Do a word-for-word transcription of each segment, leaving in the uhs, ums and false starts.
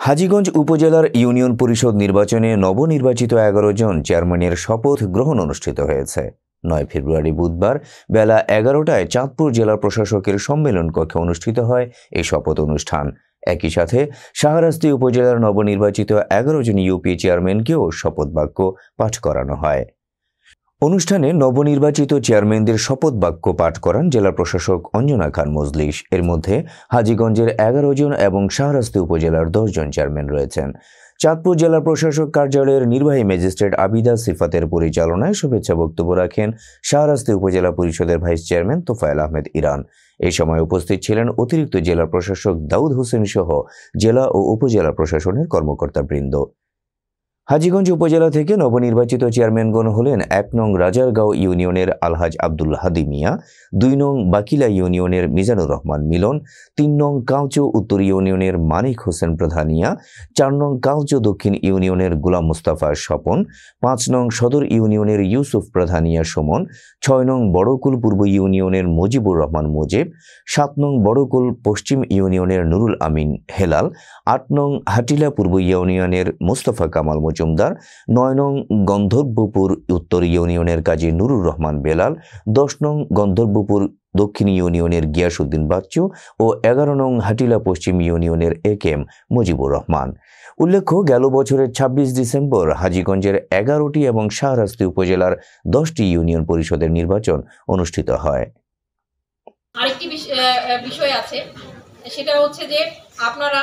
হাজীগঞ্জ উপজেলার ইউনিয়ন পরিষদ নির্বাচনে নবনির্বাচিত এগারো জন চেয়ারম্যানের শপথ গ্রহণ অনুষ্ঠিত হয়েছে। নয় ফেব্রুয়ারি বুধবার বেলা এগারোটায় চাঁদপুর জেলা প্রশাসকের সম্মেলন কক্ষে অনুষ্ঠিত হয় এই শপথ অনুষ্ঠান। একই সাথে শাহরাস্তি উপজেলার নবনির্বাচিত এগারো জন ইউপি চেয়ারম্যানকেও শপথ বাক্য পাঠ করানো হয়। অনুষ্ঠানে নবনির্বাচিত চেয়ারম্যানদের শপথ বাক্য পাঠ করান জেলা প্রশাসক অঞ্জনা খান মজলিস। এর মধ্যে হাজীগঞ্জের এগারো জন এবং শাহরাস্তি উপজেলার দশ জন চেয়ারম্যান রয়েছেন। চাঁদপুর জেলা প্রশাসক কার্যালয়ের নির্বাহী ম্যাজিস্ট্রেট আবিদা সিফাতের পরিচালনায় শুভেচ্ছা বক্তব্য রাখেন শাহরাস্তি উপজেলা পরিষদের ভাইস চেয়ারম্যান তোফায়েল আহমেদ ইরান। এই সময় উপস্থিত ছিলেন অতিরিক্ত জেলা প্রশাসক দাউদ হোসেন সহ জেলা ও উপজেলা প্রশাসনের কর্মকর্তাবৃন্দ। হাজীগঞ্জ উপজেলা থেকে নবনির্বাচিত চেয়ারম্যানগণ হলেন এক নং রাজারগাঁও ইউনিয়নের আলহাজ আব্দুল হাদি মিয়া, দুই নং বাকিলা ইউনিয়নের মিজানুর রহমান মিলন, তিন নং কাউচো উত্তর ইউনিয়নের মানিক হোসেন প্রধানিয়া, চার নং কাউচো দক্ষিণ ইউনিয়নের গোলাম মুস্তাফা স্বপন, পাঁচ নং সদর ইউনিয়নের ইউসুফ প্রধানিয়া সুমন, ছয় নং বড়কুল পূর্ব ইউনিয়নের মুজিবুর রহমান মুজিব, সাত নং বড়কুল পশ্চিম ইউনিয়নের নুরুল আমিন হেলাল, আট নং হাটিলা পূর্ব ইউনিয়নের মুস্তফা কামাল মজুমদার, নয় নং গন্ধর্বপুর উত্তর ইউনিয়নের কাজী নুরুর রহমান বেলাল, দশ নং গন্ধর্বপুর দক্ষিণ ইউনিয়নের গিয়াসউদ্দিন বাচ্চু ও এগারো নং হাটিলা পশ্চিম ইউনিয়নের A K M Mujibur Rahman. উল্লেখ্য, গেল বছরের ছাব্বিশ ডিসেম্বর হাজীগঞ্জের এগারোটি এবং শাহরাস্তি উপজেলার দশটি ইউনিয়ন পরিষদের নির্বাচন অনুষ্ঠিত হয়। আরেকটি বিষয় আছে, সেটা হচ্ছে যে আপনারা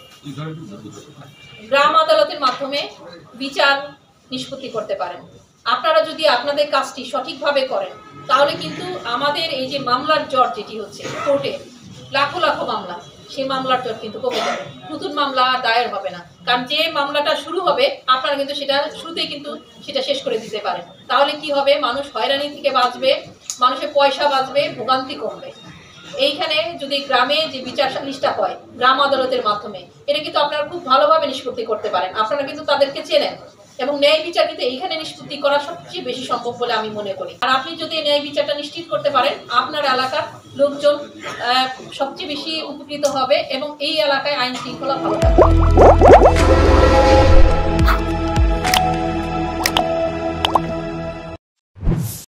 গ্রাম আদালতের মাধ্যমে বিচার নিষ্পত্তি করতে পারেন। আপনারা যদি আপনাদের কাজটি সঠিকভাবে করেন তাহলে কিন্তু আমাদের এই যে মামলার জট যেটি হচ্ছে কোর্টে লাখো লাখো মামলা, সেই মামলার জট কিন্তু কমে যাবে, নতুন মামলা দায়ের হবে না। কারণ যে মামলাটা শুরু হবে আপনারা কিন্তু সেটা শুরুতেই কিন্তু সেটা শেষ করে দিতে পারেন। তাহলে কি হবে, মানুষ হয়রানি থেকে বাঁচবে, মানুষের পয়সা বাঁচবে, ভোগান্তি কমবে। এইখানে যদি গ্রামে যে বিচার সালিশটা হয় গ্রাম আদালতের মাধ্যমে, এটা কিন্তু আপনারা খুব ভালোভাবে নিষ্পত্তি করতে পারেন। আপনারা কিন্তু তাদেরকে চেনেন এবং ন্যায় বিচার কিন্তু এইখানে নিষ্পত্তি করা সবচেয়ে বেশি সম্ভব বলে আমি মনে করি। আর আপনি যদি ন্যায় বিচারটা নিশ্চিত করতে পারেন, আপনার এলাকার লোকজন সবচেয়ে বেশি উপকৃত হবে এবং এই এলাকায় আইন শৃঙ্খলা ভালো থাকবে।